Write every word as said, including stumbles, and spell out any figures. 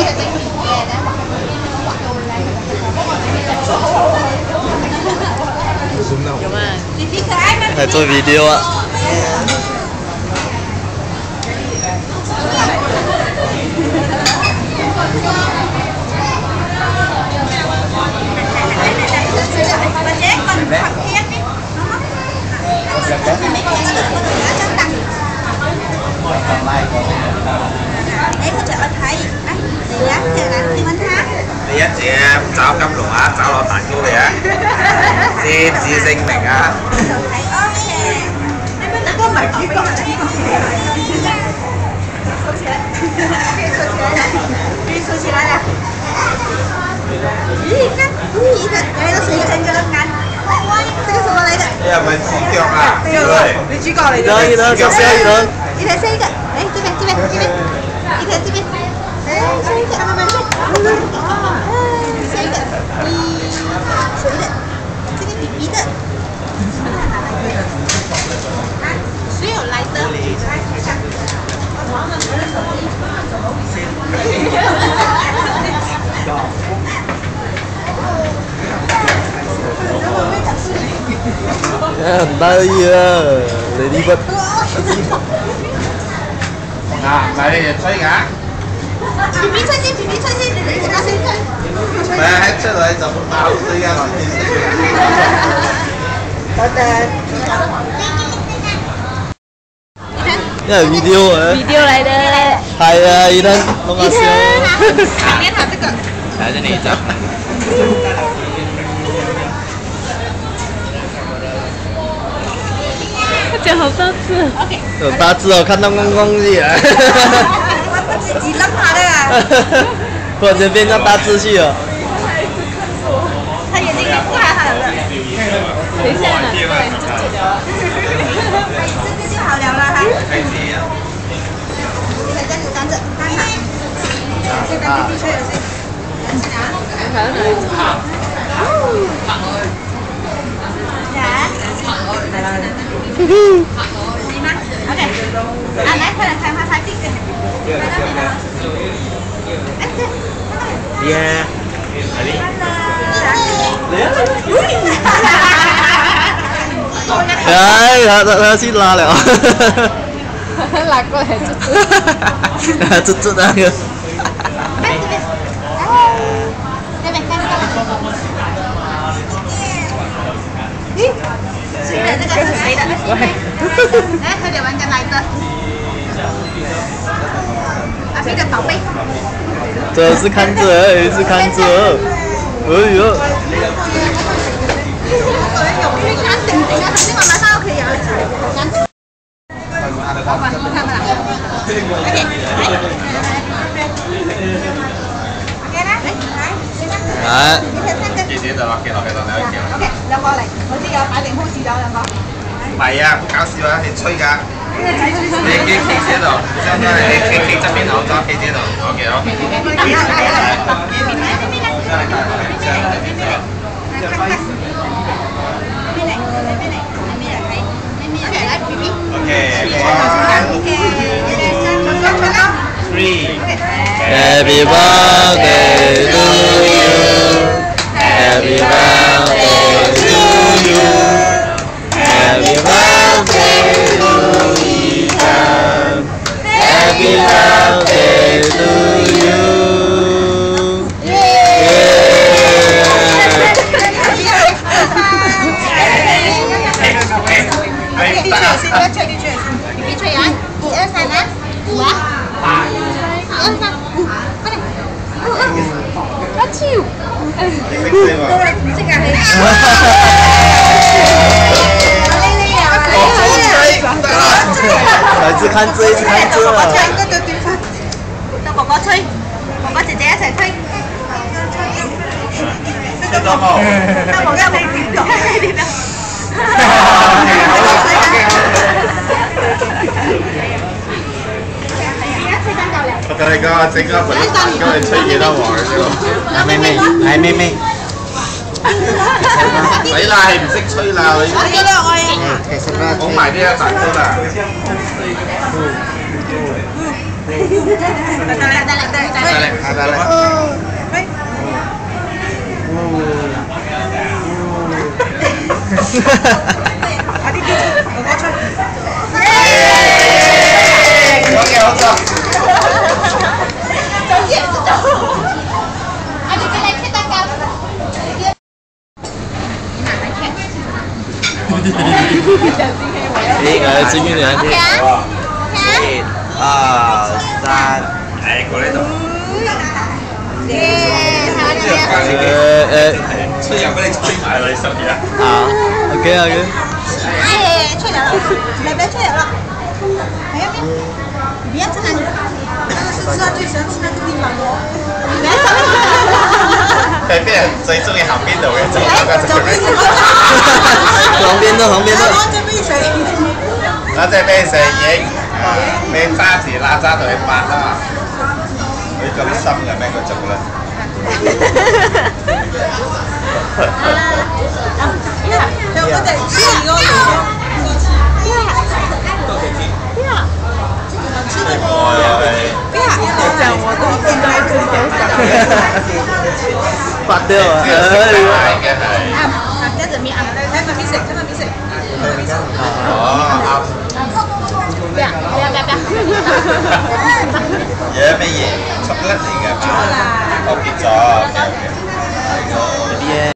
来做 video 啊！ 第一隻找金龍啊，找落蛋糕嚟啊，先至證明啊。 都唔係主角，收起來，收起來，可以收起來了。咦，看，咦，這來到誰整個眼？哇，這個什麼來的？ 你係咪主角啊？ 對，你主角嚟的。 一人，小一人。 一人生一個，哎，這邊，這邊，這邊，一人這邊，哎，生一個，慢慢生，哎，生一個，咦，誰的？這個弟弟的。谁有来的？ 很大意啊，Lady Bird。 啊，嚟你哋吹㗎。 B B 吹先 ，B B 吹先，你同我先吹。 唔係喺出嚟就爆水㗎，來先好的。 因為 video 啊 video 嚟的。 係啊，伊人弄下笑。 前面他這個。 來這裡一張。 他講好大字。 OK。 有大字哦，看到光光去啊。 我自己扔他的啊。 突然間變成大字去了。 他眼睛已經不還好了。 等一下呢，這個人自己的。 這個就好了啦哈。你在這裡站着，看他。現在 B B 吹了誰？ 還有哪一隻？ 來。可以嗎 ？OK。啊，來，快點看他他這個。哎，對。 耶。 哎，他他他去拉了。 拉過來就就就那個。 咦，誰的？這個是誰的？來，快點玩個來的。阿飛的寶貝。 這是看着，是看着。哎呦。啊！ 記者就落嘅落嘅落嘅落嘅。 OK，兩個嚟，我知有擺定 pose 咗兩個。 唔係啊，好搞笑啊，係吹㗎。你企企喺度，將佢企企企側邊好咗，企喺度。OK OK。Three. Happy birthday to you. Happy birthday to you. Happy birthday to Ethan. Happy birthday to you. Yeah. 你吹先，你吹，你吹，你吹啊！一二三啊！五啊！一二三，五，快點！阿超，這個係。 來自看這，一直看這。 到哥哥吹，哥哥姐姐一齊吹。 吹到冇？ 到冇，到冇，點講？點講？ 我跟你講啊，整個本身今日吹幾多玩啫喎！ 來妹妹，來妹妹。 死啦，係唔識吹啦你。講埋啲啊，蛋糕啦。 得嘞，得嘞，得嘞， 得嘞，得嘞。 喂。快啲，我攞出。 好嘅，好咗。 走嘢，走。啊，你再来切蛋糕。 呢個最緊要係一、 二、三， 誒，過呢度。 耶，好誒嘅。 誒， 吹又俾你吹埋啦，你收嘢啊！ 啊 ，OK OK。 耶，吹了，来不要吹了。还要没？你不要吃那里。这是他最喜歡吃那個地方哦。你來係啲人最中意行邊度嘅，就嗰個就係。 旁邊都旁邊都。 攞隻俾你食。 攞隻俾你食影，你揸時揦揸到去八啊嘛。佢咁深嘅咩個族咧？ 有嗰隻雞嗰個。 發掉啊！ 嘅係。 啊，一陣面啊，睇埋邊食，睇埋邊食。 哦，啱。 不要，不要，不要，不要。 嘢咩嘢？ช็อกโกแลต嚟嘅嘛？我結咗。